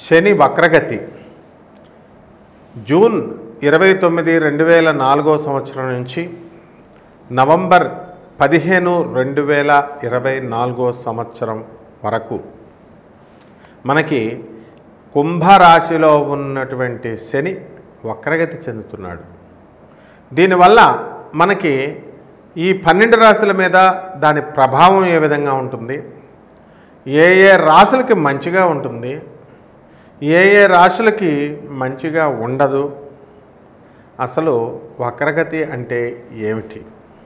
శని వక్రగతి జూన్ 29, 2004 సంవత్సరం నుంచి నవంబర్ 15, 2024 సంవత్సరం వరకు మనకి కుంభరాశిలో ఉన్నటువంటి శని వక్రగతి చెందుతున్నాడు. దీనివల్ల మనకి ఈ 12 రాశుల మీద దాని ప్రభావం ఏ విధంగా ఉంటుంది, ఏ ఏ రాశులకి మంచిగా ఉంటుంది, ఏ ఏ రాశులకి మంచిగా ఉండదు, అసలు వక్రగతి అంటే ఏమిటి,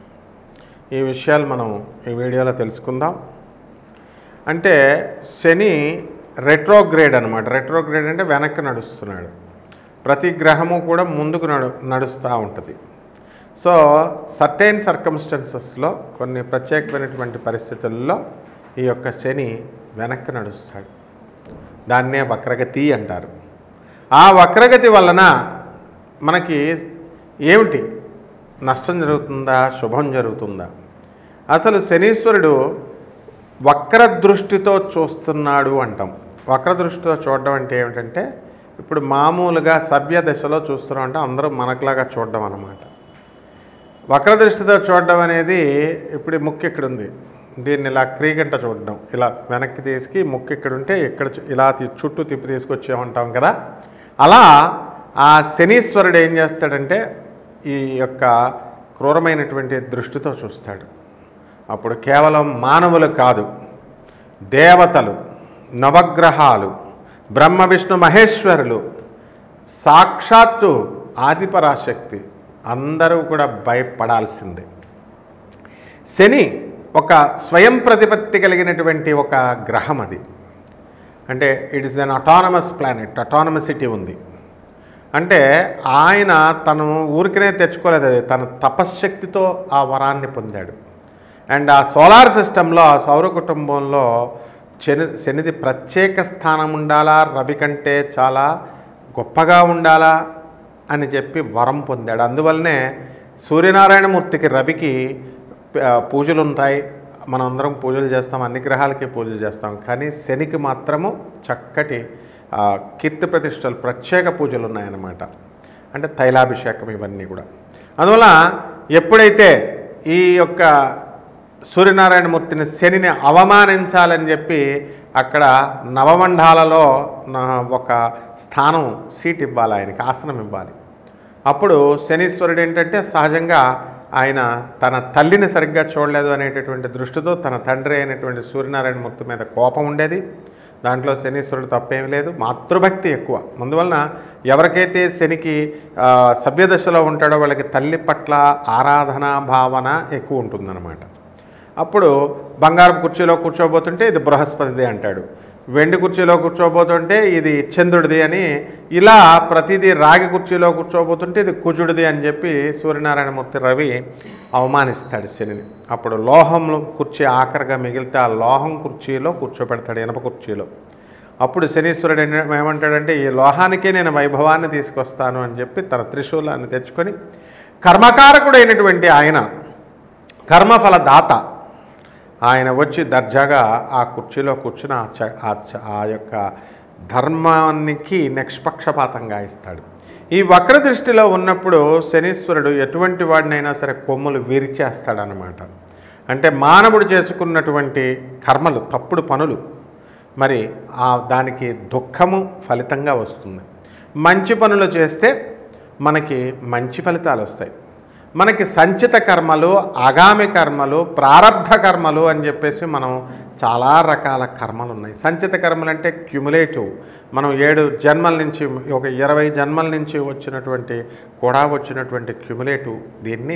ఈ విషయాలు మనం ఈ వీడియోలో తెలుసుకుందాం. అంటే శని రెట్రోగ్రేడ్ అన్నమాట. రెట్రోగ్రేడ్ అంటే వెనక్కి నడుస్తున్నాడు. ప్రతి గ్రహము కూడా ముందుకు నడుస్తూ ఉంటుంది. సో సర్టైన్ సర్కమ్స్టెన్సెస్లో కొన్ని ప్రత్యేకమైనటువంటి పరిస్థితుల్లో ఈ యొక్క శని వెనక్కి నడుస్తాడు. దాన్నే వక్రగతి అంటారు. ఆ వక్రగతి వలన మనకి ఏమిటి నష్టం జరుగుతుందా, శుభం జరుగుతుందా? అసలు శనీశ్వరుడు వక్ర దృష్టితో చూస్తున్నాడు అంటాం. వక్ర దృష్టితో చూడడం అంటే ఏమిటంటే, ఇప్పుడు మామూలుగా సవ్య దశలో చూస్తున్నాం అంటే అందరూ మనకులాగా చూడడం అన్నమాట. వక్రదృష్టితో చూడడం అనేది ఇప్పుడు ముక్కు ఇక్కడ ఉంది, దీన్ని ఇలా క్రీగంట చూడడం, ఇలా వెనక్కి తీసుకు ముక్కు ఇక్కడ ఉంటే ఇక్కడ ఇలా చుట్టూ తిప్పి తీసుకొచ్చామంటాం కదా. అలా ఆ శనీశ్వరుడు ఏం చేస్తాడంటే ఈ యొక్క క్రూరమైనటువంటి దృష్టితో చూస్తాడు. అప్పుడు కేవలం మానవులు కాదు, దేవతలు, నవగ్రహాలు, బ్రహ్మ విష్ణు మహేశ్వరులు, సాక్షాత్తు ఆదిపరాశక్తి అందరూ కూడా భయపడాల్సిందే. శని ఒక స్వయం ప్రతిపత్తి కలిగినటువంటి ఒక గ్రహం. అది అంటే it is an autonomous planet, అటానమసిటీ ఉంది. అంటే ఆయన తను ఊరికనే తెచ్చుకోలేదు, అది తన తపశ్శక్తితో ఆ వరాన్ని పొందాడు. అండ్ ఆ సోలార్ సిస్టంలో, ఆ సౌర కుటుంబంలో శనిది ప్రత్యేక స్థానం ఉండాలా, రవి కంటే చాలా గొప్పగా ఉండాలా అని చెప్పి వరం పొందాడు. అందువల్లనే సూర్యనారాయణమూర్తికి, రవికి పూజలు ఉంటాయి. మనం అందరం పూజలు చేస్తాం, అన్ని గ్రహాలకి పూజలు చేస్తాం. కానీ శనికి మాత్రము చక్కటి కీర్తి ప్రతిష్టలు, ప్రత్యేక పూజలు ఉన్నాయన్నమాట. అంటే తైలాభిషేకం ఇవన్నీ కూడా. అందువల్ల ఎప్పుడైతే ఈ యొక్క సూర్యనారాయణమూర్తిని, శనిని అవమానించాలని చెప్పి అక్కడ నవమండాలలో ఒక స్థానం, సీట్ ఇవ్వాలి, ఆయనకి ఆసనం ఇవ్వాలి. అప్పుడు శనీశ్వరుడు ఏంటంటే సహజంగా ఆయన తన తల్లిని సరిగ్గా చూడలేదు అనేటటువంటి దృష్టితో తన తండ్రి అయినటువంటి సూర్యనారాయణమూర్తి మీద కోపం ఉండేది. దాంట్లో శనీశ్వరుడు తప్పేమీ లేదు, మాతృభక్తి ఎక్కువ. అందువలన ఎవరికైతే శనికి సభ్యదశలో ఉంటాడో వాళ్ళకి తల్లి పట్ల ఆరాధనా భావన ఎక్కువ ఉంటుందన్నమాట. అప్పుడు బంగారం కుర్చీలో కూర్చోబోతుంటే ఇది బృహస్పతిది అంటాడు, వెండి కుర్చీలో కూర్చోబోతుంటే ఇది చంద్రుడిది అని, ఇలా ప్రతిదీ రాగి కుర్చీలో కూర్చోబోతుంటే ఇది కుజుడిది అని చెప్పి సూర్యనారాయణమూర్తి రవి అవమానిస్తాడు శనిని. అప్పుడు లోహం కుర్చీ ఆఖరిగా మిగిలితే ఆ లోహం కుర్చీలో కూర్చోబెడతాడు, ఇనప కుర్చీలో. అప్పుడు శనీశ్వరుడు ఏమంటాడంటే ఈ లోహానికే నేను వైభవాన్ని తీసుకొస్తాను అని చెప్పి తన త్రిశూలాన్ని తెచ్చుకొని, కర్మకారకుడైనటువంటి ఆయన, కర్మఫలదాత ఆయన వచ్చి దర్జాగా ఆ కుర్చీలో కూర్చుని ఆ యొక్క ధర్మానికి నిష్పక్షపాతంగా ఇస్తాడు. ఈ వక్రదృష్టిలో ఉన్నప్పుడు శనీశ్వరుడు ఎటువంటి వాడినైనా సరే కొమ్ములు విరిచేస్తాడనమాట. అంటే మానవుడు చేసుకున్నటువంటి కర్మలు, తప్పుడు పనులు, మరి దానికి దుఃఖము ఫలితంగా వస్తుంది. మంచి పనులు చేస్తే మనకి మంచి ఫలితాలు వస్తాయి. మనకి సంచిత కర్మలు, ఆగామి కర్మలు, ప్రారబ్ధ కర్మలు అని చెప్పేసి మనం చాలా రకాల కర్మలు ఉన్నాయి. సంచిత కర్మలు అంటే క్యుములేటివ్, మనం 7 జన్మల నుంచి, ఒక 20 జన్మల నుంచి వచ్చినటువంటి క్యుములేటివ్, దీన్ని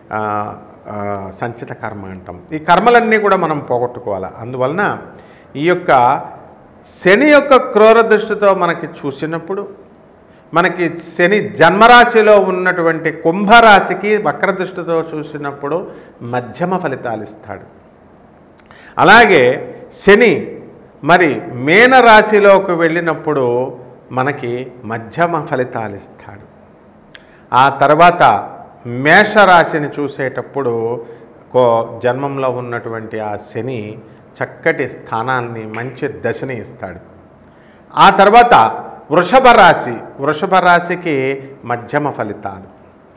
సంచిత కర్మ అంటాం. ఈ కర్మలన్నీ కూడా మనం పోగొట్టుకోవాలి. అందువలన ఈ యొక్క శని యొక్క క్రూర దృష్టితో మనకి చూసినప్పుడు, మనకి శని జన్మరాశిలో ఉన్నటువంటి కుంభరాశికి వక్రదృష్టితో చూసినప్పుడు మధ్యమ ఫలితాలు ఇస్తాడు. అలాగే శని మరి మీనరాశిలోకి వెళ్ళినప్పుడు మనకి మధ్యమ ఫలితాలు ఇస్తాడు. ఆ తర్వాత మేషరాశిని చూసేటప్పుడు జన్మంలో ఉన్నటువంటి ఆ శని చక్కటి స్థానాన్ని, మంచి దశని ఇస్తాడు. ఆ తర్వాత వృషభ రాశి, వృషభ రాశికి మధ్యమ ఫలితాలు.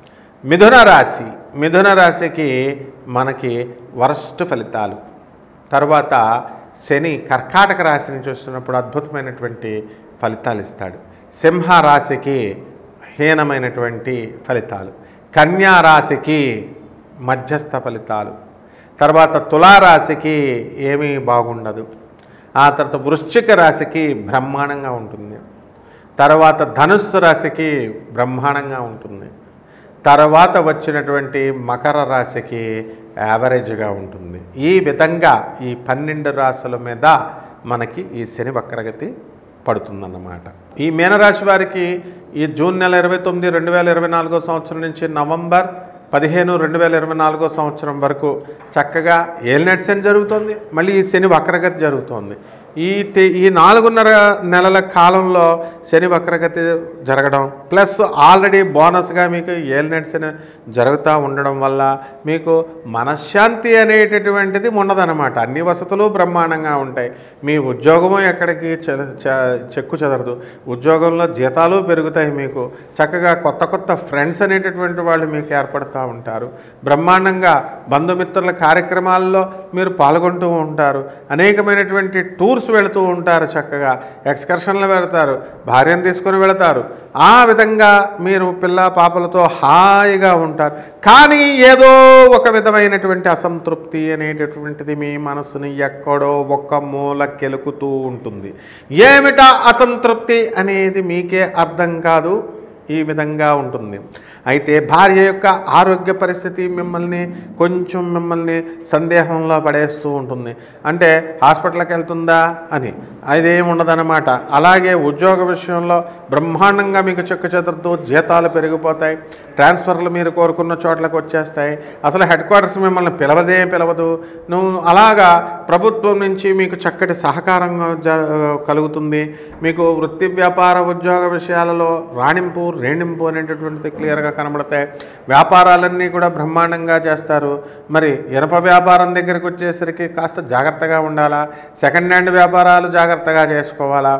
మిథున రాశికి మనకి వరస్ట్ ఫలితాలు. తర్వాత శని కర్కాటక రాశిని చూస్తున్నప్పుడు అద్భుతమైనటువంటి ఫలితాలు ఇస్తాడు. సింహ రాశికి హీనమైనటువంటి ఫలితాలు. కన్యా రాశికి మధ్యస్థ ఫలితాలు. తర్వాత తులారాశికి ఏమీ బాగుండదు. ఆ తర్వాత వృశ్చిక రాశికి బ్రహ్మాండంగా ఉంటుంది. తర్వాత ధనుస్సు రాశికి బ్రహ్మాండంగా ఉంటుంది. తర్వాత వచ్చినటువంటి మకర రాశికి యావరేజ్గా ఉంటుంది. ఈ విధంగా ఈ 12 రాశుల మీద మనకి ఈ శని వక్రగతి పడుతుందన్నమాట. ఈ మీనరాశి వారికి ఈ జూన్ నెల 29, 2024 సంవత్సరం నుంచి నవంబర్ 15, 2024 సంవత్సరం వరకు చక్కగా ఏలినాటి శని జరుగుతుంది. మళ్ళీ ఈ శని వక్రగతి జరుగుతోంది. ఈ 4.5 నెలల కాలంలో శని వక్రగతి జరగడం ప్లస్ ఆల్రెడీ బోనస్గా మీకు ఏలినాటి శని జరుగుతూ ఉండడం వల్ల మీకు మనశ్శాంతి అనేటటువంటిది ఉండదన్నమాట. అన్ని వసతులు బ్రహ్మాండంగా ఉంటాయి. మీ ఉద్యోగము ఎక్కడికి చెక్కు చెదరదు. ఉద్యోగంలో జీతాలు పెరుగుతాయి. మీకు చక్కగా కొత్త కొత్త ఫ్రెండ్స్ అనేటటువంటి వాళ్ళు మీకు ఏర్పడుతూ ఉంటారు. బ్రహ్మాండంగా బంధుమిత్రుల కార్యక్రమాల్లో మీరు పాల్గొంటూ ఉంటారు. అనేకమైనటువంటి టూర్స్ వెళుతూ ఉంటారు. చక్కగా ఎక్స్కర్షన్లు వెళతారు. భార్యను తీసుకొని వెళతారు. ఆ విధంగా మీరు పిల్ల పాపలతో హాయిగా ఉంటారు. కానీ ఏదో ఒక విధమైనటువంటి అసంతృప్తి అనేటటువంటిది మీ మనసుని ఎక్కడో ఒక మూల కెలుకుతూ ఉంటుంది. ఏమిటా అసంతృప్తి అనేది మీకే అర్థం కాదు. ఈ విధంగా ఉంటుంది. అయితే భార్య యొక్క ఆరోగ్య పరిస్థితి మిమ్మల్ని సందేహంలో పడేస్తూ ఉంటుంది. అంటే హాస్పిటల్కి వెళ్తుందా అని అదేం ఉండదన్నమాట. అలాగే ఉద్యోగ విషయంలో బ్రహ్మాండంగా మీకు చెక్కు చెదరదు. జీతాలు పెరిగిపోతాయి. ట్రాన్స్ఫర్లు మీరు కోరుకున్న చోట్లకు వచ్చేస్తాయి. అసలు హెడ్ క్వార్టర్స్ మిమ్మల్ని పిలవదు. అలాగా ప్రభుత్వం నుంచి మీకు చక్కటి సహకారం కలుగుతుంది. మీకు వృత్తి వ్యాపార ఉద్యోగ విషయాలలో రేణింపు అనేటటువంటిది క్లియర్గా కనబడతాయి. వ్యాపారాలన్నీ కూడా బ్రహ్మాండంగా చేస్తారు. మరి ఇనప వ్యాపారం దగ్గరికి వచ్చేసరికి కాస్త జాగ్రత్తగా ఉండాలా. సెకండ్ హ్యాండ్ వ్యాపారాలు జాగ్రత్తగా చేసుకోవాలా.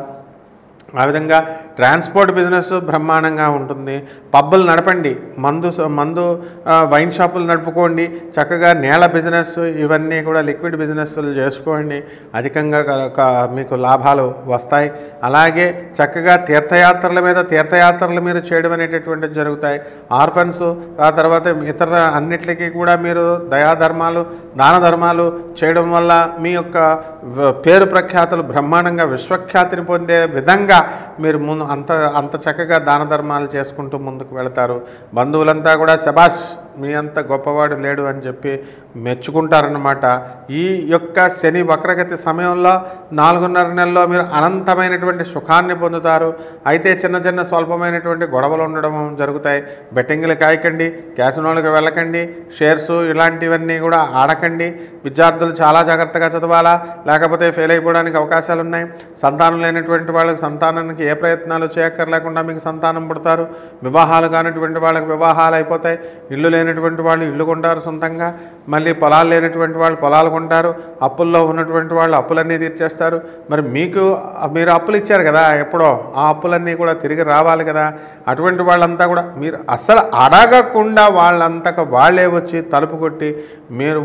ఆ విధంగా ట్రాన్స్పోర్ట్ బిజినెస్ బ్రహ్మాండంగా ఉంటుంది. పబ్బులు నడపండి. మందు వైన్ షాపులు నడుపుకోండి. చక్కగా నేల బిజినెస్ ఇవన్నీ కూడా లిక్విడ్ బిజినెస్లు చేసుకోండి. అధికంగా మీకు లాభాలు వస్తాయి. అలాగే చక్కగా తీర్థయాత్రలు మీరు చేయడం అనేటటువంటివి జరుగుతాయి. ఆర్ఫన్స్ ఆ తర్వాత ఇతర అన్నిటికీ కూడా మీరు దయాధర్మాలు దాన ధర్మాలు చేయడం వల్ల మీ యొక్క పేరు ప్రఖ్యాతులు బ్రహ్మాండంగా విశ్వఖ్యాతిని పొందే విధంగా మీరు అంత చక్కగా దాన ధర్మాలు చేసుకుంటూ ముందుకు వెళతారు. బంధువులంతా కూడా శబాష్ మీ అంత గొప్పవాడు లేడు అని చెప్పి మెచ్చుకుంటారన్నమాట. ఈ యొక్క శని వక్రగతి సమయంలో 4.5 నెలల్లో మీరు అనంతమైనటువంటి సుఖాన్ని పొందుతారు. అయితే చిన్న స్వల్పమైనటువంటి గొడవలు ఉండడం జరుగుతాయి. బెట్టింగ్లు కాయకండి, క్యాసినోలకు వెళ్ళకండి, షేర్స్ ఇలాంటివన్నీ కూడా ఆడకండి. విద్యార్థులు చాలా జాగ్రత్తగా చదవాలా, లేకపోతే ఫెయిల్ అయిపోవడానికి అవకాశాలు ఉన్నాయి. సంతానం లేనటువంటి వాళ్ళకి సంతానానికి ఏ ప్రయత్నాలు చేయక్కర్లేకుండా మీకు సంతానం పుడతారు. వివాహాలు కానిటువంటి వాళ్ళకి వివాహాలు అయిపోతాయి. ఇల్లు లేనటువంటి వాళ్ళు ఇల్లు కొంటారు సొంతంగా. మళ్ళీ పొలాలు లేనటువంటి వాళ్ళు పొలాలు కొంటారు. అప్పుల్లో ఉన్నటువంటి వాళ్ళు అప్పులన్నీ తీర్చేస్తారు. మరి మీరు అప్పులు ఇచ్చారు కదా ఎప్పుడో, ఆ అప్పులన్నీ కూడా తిరిగి రావాలి కదా. అటువంటి వాళ్ళంతా కూడా మీరు అసలు అడగకుండా వాళ్ళంతకు వాళ్ళే వచ్చి తలుపు కొట్టి మీరు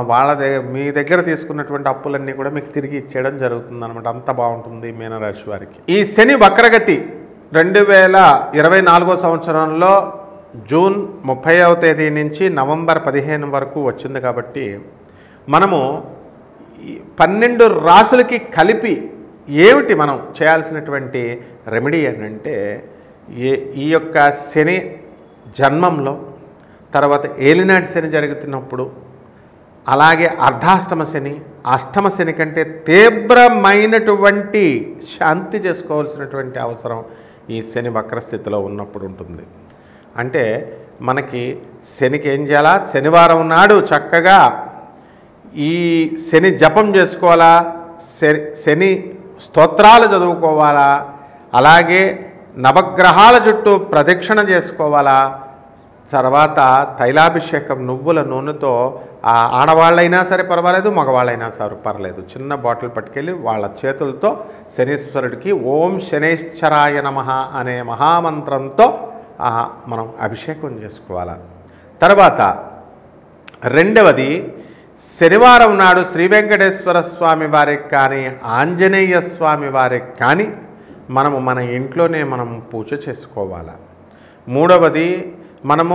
మీ దగ్గర తీసుకున్నటువంటి అప్పులన్నీ కూడా మీకు తిరిగి ఇచ్చేయడం జరుగుతుంది అనమాట. అంత బాగుంటుంది మీనరాశి వారికి. ఈ శని వక్రగతి 2024 సంవత్సరంలో జూన్ 30వ తేదీ నుంచి నవంబర్ 15 వరకు వచ్చింది. కాబట్టి మనము 12 రాసులకి కలిపి ఏమిటి మనం చేయాల్సినటువంటి రెమెడీ అంటే ఈ యొక్క శని జన్మంలో, తర్వాత ఏలినాటి శని జరుగుతున్నప్పుడు, అలాగే అర్ధాష్టమ శని, అష్టమ శని కంటే తీవ్రమైనటువంటి శాంతి చేసుకోవాల్సినటువంటి అవసరం ఈ శని వక్రస్థితిలో ఉన్నప్పుడు ఉంటుంది. అంటే మనకి శనికి ఏం చేయాలా, శనివారం నాడు చక్కగా ఈ శని జపం చేసుకోవాలా, శని స్తోత్రాలు చదువుకోవాలా, అలాగే నవగ్రహాల చుట్టూ ప్రదక్షిణ చేసుకోవాలా, తర్వాత తైలాభిషేకం నువ్వుల నూనెతో ఆడవాళ్ళైనా సరే పర్వాలేదు, మగవాళ్ళైనా సరే పర్లేదు, చిన్న బాటిల్ పట్టుకెళ్ళి వాళ్ళ చేతులతో శనీశ్వరుడికి ఓం శనైశ్చరాయ నమః అనే మహామంత్రంతో మనం అభిషేకం చేసుకోవాలి. తర్వాత రెండవది, శనివారం నాడు శ్రీ వెంకటేశ్వర స్వామి వారికి కానీ ఆంజనేయ స్వామి వారికి కానీ మనము మన ఇంట్లోనే మనం పూజ చేసుకోవాలి. మూడవది, మనము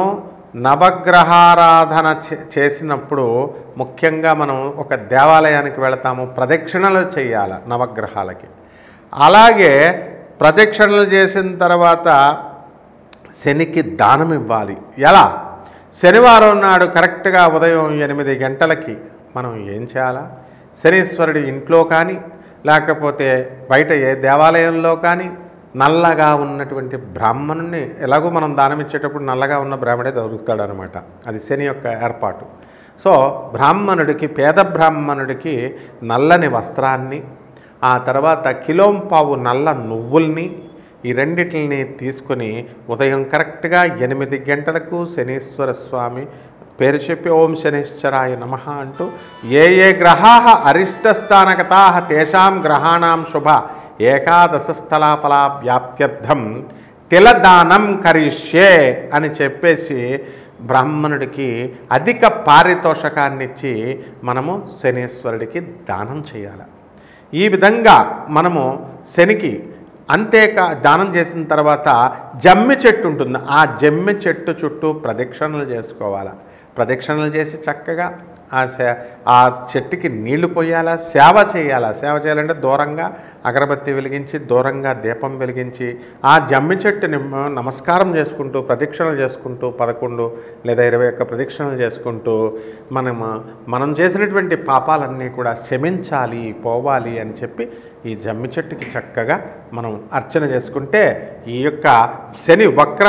నవగ్రహారాధన చేసినప్పుడు ముఖ్యంగా మనం ఒక దేవాలయానికి వెళతాము, ప్రదక్షిణలు చేయాలి నవగ్రహాలకి. అలాగే ప్రదక్షిణలు చేసిన తర్వాత శనికి దానం ఇవ్వాలి. ఎలా? శనివారం నాడు కరెక్ట్గా ఉదయం 8 గంటలకి మనం ఏం చేయాలా? శనీశ్వరుడి ఇంట్లో కానీ లేకపోతే బయట ఏ దేవాలయంలో కానీ నల్లగా ఉన్నటువంటి బ్రాహ్మణుని, ఎలాగో మనం దానం ఇచ్చేటప్పుడు నల్లగా ఉన్న బ్రాహ్మడే దొరుకుతాడనమాట, అది శని యొక్క ఏర్పాటు. సో బ్రాహ్మణుడికి, పేద బ్రాహ్మణుడికి నల్లని వస్త్రాన్ని, ఆ తర్వాత కిలోంపావు నల్ల నువ్వుల్ని, ఈ రెండిటిని తీసుకొని ఉదయం కరెక్ట్గా 8 గంటలకు శనీశ్వర స్వామి పేరు చెప్పి ఓం శనైశ్చరాయ నమః అంటూ ఏ ఏ గ్రహాః అరిష్టస్థానగతాః తేషాం గ్రహాణాం శుభ ఏకాదశ స్థలాఫలా వ్యాప్త్యర్థం తిలదానం కరిష్యే అని చెప్పేసి బ్రాహ్మణుడికి అధిక పారితోషకాన్నిచ్చి మనము శనీశ్వరుడికి దానం చేయాలి. ఈ విధంగా మనము శనికి దానం చేసిన తర్వాత జమ్మి చెట్టు ఉంటుంది, ఆ జమ్మి చెట్టు చుట్టూ ప్రదక్షిణలు చేసుకోవాలి. ప్రదక్షిణలు చేసి చక్కగా ఆ చెట్టుకి నీళ్లు పోయాలా, సేవ చేయాలా. సేవ చేయాలంటే దూరంగా అగరబత్తి వెలిగించి, దూరంగా దీపం వెలిగించి, ఆ జమ్మి చెట్టుని నమస్కారం చేసుకుంటూ ప్రదక్షిణలు చేసుకుంటూ 11 లేదా 21 ప్రదక్షిణలు చేసుకుంటూ మనం చేసినటువంటి పాపాలన్నీ కూడా క్షమించాలి, పోవాలి అని చెప్పి ఈ జమ్మి చెట్టుకి చక్కగా మనం అర్చన చేసుకుంటే ఈ యొక్క శని వక్ర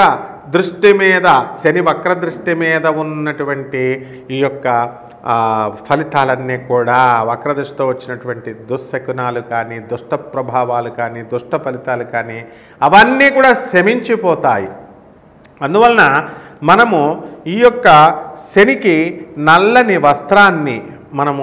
దృష్టి మీద ఉన్నటువంటి ఈ యొక్క ఫలితాలన్నీ కూడా, వక్రదృష్టితో వచ్చినటువంటి దుశ్శకునాలు కానీ, దుష్ట ప్రభావాలు కానీ, దుష్ట ఫలితాలు కానీ అవన్నీ కూడా శమించిపోతాయి. అందువలన మనము ఈ యొక్క శనికి నల్లని వస్త్రాన్ని మనము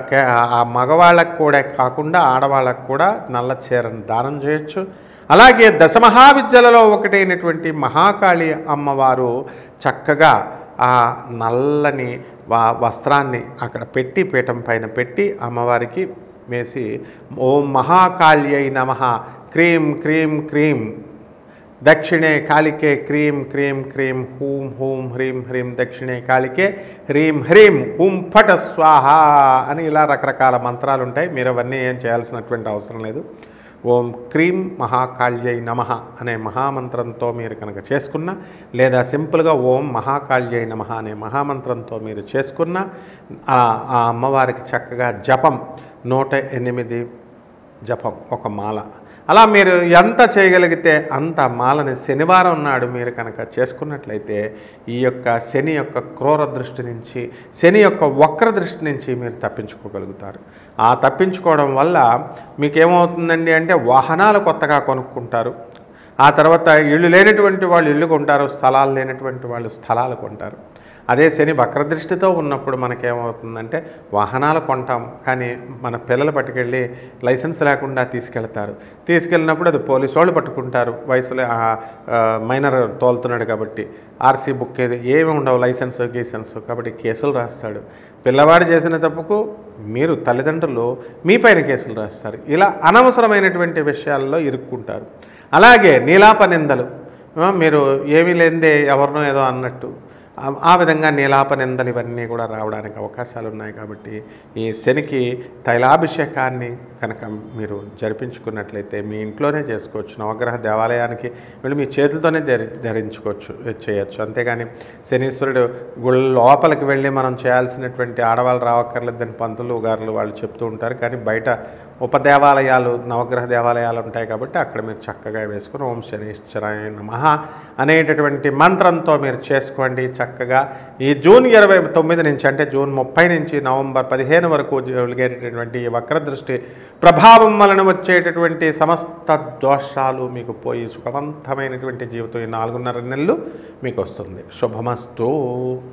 ఆ మగవాళ్ళకు కూడా కాకుండా ఆడవాళ్ళకు కూడా నల్ల చీరను దానం చేయొచ్చు. అలాగే దశమహావిద్యలలో ఒకటైనటువంటి మహాకాళి అమ్మవారు చక్కగా ఆ నల్లని వస్త్రాన్ని అక్కడ పెట్టి, పీఠం పైన పెట్టి అమ్మవారికి వేసి ఓం మహాకాళ్యై నమః క్రీం క్రీం క్రీం దక్షిణే కాళికే క్రీం క్రీం క్రీం హూం హూం హ్రీం హ్రీం దక్షిణే కాళికే హ్రీం హ్రీం హూం ఫట స్వాహ అని ఇలా రకరకాల మంత్రాలు ఉంటాయి. మీరు అవన్నీ ఏం చేయాల్సినటువంటి అవసరం లేదు. ఓం క్రీం మహాకాళ్యై నమః అనే మహామంత్రంతో మీరు కనుక చేసుకున్నా, లేదా సింపుల్గా ఓం మహాకాళ్యై నమః అనే మహామంత్రంతో మీరు చేసుకున్నా ఆ అమ్మవారికి చక్కగా జపం 108 జపం, ఒక మాల, అలా మీరు ఎంత చేయగలిగితే అంత మాలని శనివారం నాడు మీరు కనుక చేసుకున్నట్లయితే ఈ యొక్క శని యొక్క క్రూర దృష్టి నుంచి, శని యొక్క వక్ర దృష్టి నుంచి మీరు తప్పించుకోగలుగుతారు. ఆ తప్పించుకోవడం వల్ల మీకేమవుతుందండి అంటే వాహనాలు కొత్తగా కొనుక్కుంటారు, ఆ తర్వాత ఇళ్ళు లేనటువంటి వాళ్ళు ఇల్లు కొంటారు, స్థలాలు లేనటువంటి వాళ్ళు స్థలాలు కొంటారు. అదే శని వక్రదృష్టితో ఉన్నప్పుడు మనకేమవుతుందంటే వాహనాలు కొంటాం, కానీ మన పిల్లలు పట్టుకెళ్ళి లైసెన్స్ లేకుండా తీసుకెళ్ళినప్పుడు అది పోలీసు వాళ్ళు పట్టుకుంటారు. వయసులో మైనర్ తోలుతున్నాడు కాబట్టి ఆర్సీ బుక్ ఏమి ఉండవు, లైసెన్స్ కాబట్టి కేసులు రాస్తాడు. పిల్లవాడు చేసిన తప్పుకు మీరు తల్లిదండ్రులు మీపైన కేసులు రాస్తారు. ఇలా అనవసరమైనటువంటి విషయాల్లో ఇరుక్కుంటారు. అలాగే నీలాప నిందలు, మీరు ఏమీ లేనిదే ఎవరినో ఏదో అన్నట్టు ఆ విధంగా నీలాప నిందలు ఇవన్నీ కూడా రావడానికి అవకాశాలు ఉన్నాయి. కాబట్టి ఈ శనికి తైలాభిషేకాన్ని కనుక మీరు జరిపించుకున్నట్లయితే మీ ఇంట్లోనే చేసుకోవచ్చు. నవగ్రహ దేవాలయానికి వెళ్ళి మీ చేతులతోనే చేయొచ్చు. అంతేగాని శనీశ్వరుడు గుళ్ళ లోపలికి వెళ్ళి మనం చేయాల్సినటువంటి ఆడవాళ్ళు రావక్కర్లేదని పంతులు గారులు వాళ్ళు చెప్తూ ఉంటారు. కానీ బయట ఉపదేవాలయాలు, నవగ్రహ దేవాలయాలు ఉంటాయి కాబట్టి అక్కడ మీరు చక్కగా వేసుకుని ఓం శనీశ్వరాయ నమః అనేటటువంటి మంత్రంతో మీరు చేసుకోండి. చక్కగా ఈ జూన్ 29 నుంచి అంటే జూన్ 30 నుంచి నవంబర్ 15 వరకు జరిగేటటువంటి ఈ వక్రదృష్టి ప్రభావం వలన వచ్చేటటువంటి సమస్త దోషాలు మీకు పోయి సుఖవంతమైనటువంటి జీవితం ఈ 4.5 నెలలు మీకు వస్తుంది. శుభమస్తు.